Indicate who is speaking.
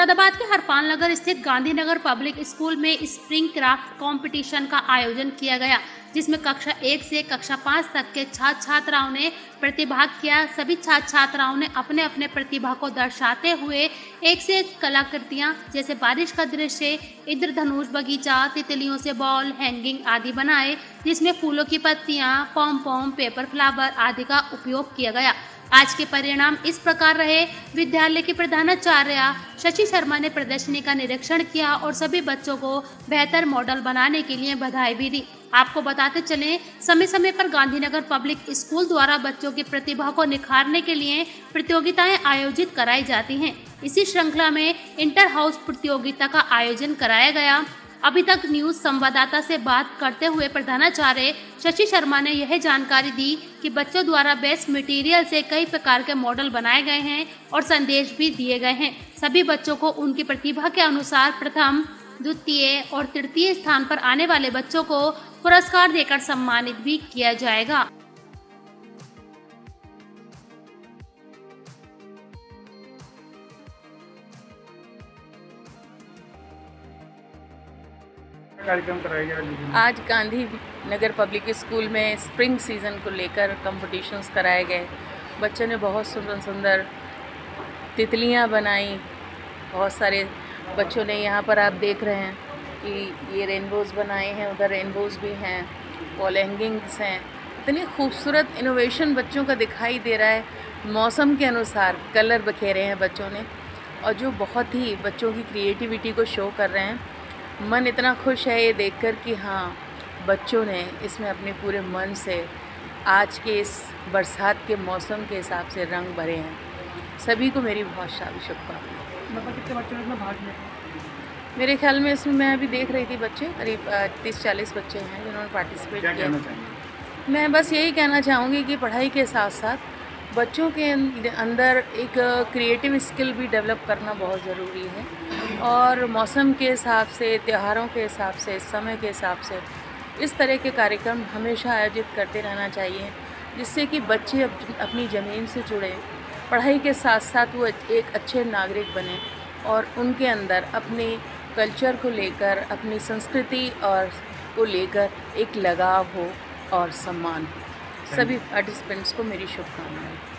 Speaker 1: मुरादाबाद के हरपाल नगर स्थित Gandhinagar public school में स्प्रिंग क्राफ्ट कंपटीशन का आयोजन किया गया, जिसमें कक्षा 1 से कक्षा 5 तक के छात्र छात्राओं ने प्रतिभाग किया। सभी छात्र छात्राओं ने अपने अपने प्रतिभा को दर्शाते हुए एक से एक कलाकृतियां जैसे बारिश का दृश्य, इंद्रधनुष, बगीचा, तितलियों से बॉल, हैंगिंग आदि बनाए, जिसमें फूलों की पत्तियां, पॉम पॉम, पेपर फ्लावर आदि का उपयोग किया गया। आज के परिणाम इस प्रकार रहे। विद्यालय की प्रधानाचार्य शशि शर्मा ने प्रदर्शनी का निरीक्षण किया और सभी बच्चों को बेहतर मॉडल बनाने के लिए बधाई भी दी। आपको बताते चलें, समय समय पर गांधीनगर पब्लिक स्कूल द्वारा बच्चों की प्रतिभा को निखारने के लिए प्रतियोगिताएं आयोजित कराई जाती हैं। इसी श्रृंखला में इंटर हाउस प्रतियोगिता का आयोजन कराया गया। अभी तक न्यूज संवाददाता से बात करते हुए प्रधानाचार्य शशि शर्मा ने यह जानकारी दी कि बच्चों द्वारा बेस्ट मटेरियल से कई प्रकार के मॉडल बनाए गए हैं और संदेश भी दिए गए हैं। सभी बच्चों को उनकी प्रतिभा के अनुसार प्रथम, द्वितीय और तृतीय स्थान पर आने वाले बच्चों को पुरस्कार देकर सम्मानित भी किया जाएगा।
Speaker 2: कार्यक्रम कराया गया?
Speaker 3: आज गांधी नगर पब्लिक स्कूल में स्प्रिंग सीज़न को लेकर कंपटीशंस कराए गए। बच्चों ने बहुत सुंदर सुंदर तितलियां बनाई। बहुत सारे बच्चों ने, यहाँ पर आप देख रहे हैं कि ये रेनबोज़ बनाए हैं, उधर रेनबोज़ भी हैं, वॉल हैंगिंग्स हैं। इतनी खूबसूरत इनोवेशन बच्चों का दिखाई दे रहा है। मौसम के अनुसार कलर बखेरे हैं बच्चों ने, और जो बहुत ही बच्चों की क्रिएटिविटी को शो कर रहे हैं। मन इतना खुश है ये देखकर कि हाँ, बच्चों ने इसमें अपने पूरे मन से आज के इस बरसात के मौसम के हिसाब से रंग भरे हैं। सभी को मेरी बहुत सारी शुभकामनाएं।
Speaker 2: मतलब कितने बच्चों ने भाग लिया?
Speaker 3: मेरे ख्याल में इसमें मैं अभी देख रही थी बच्चे करीब 30-40 बच्चे हैं जिन्होंने पार्टिसिपेट किया। मैं बस यही कहना चाहूँगी कि पढ़ाई के साथ साथ बच्चों के अंदर एक क्रिएटिव स्किल भी डेवलप करना बहुत ज़रूरी है, और मौसम के हिसाब से, त्योहारों के हिसाब से, समय के हिसाब से इस तरह के कार्यक्रम हमेशा आयोजित करते रहना चाहिए, जिससे कि बच्चे अपनी ज़मीन से जुड़े, पढ़ाई के साथ साथ वो एक अच्छे नागरिक बने और उनके अंदर अपने कल्चर को लेकर, अपनी संस्कृति और को लेकर एक लगाव हो और सम्मान हो। सभी पार्टिसिपेंट्स को मेरी शुभकामनाएं।